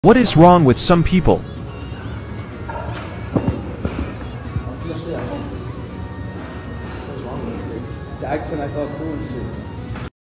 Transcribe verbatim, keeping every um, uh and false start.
What is wrong with some people? The accent I thought cool and shit.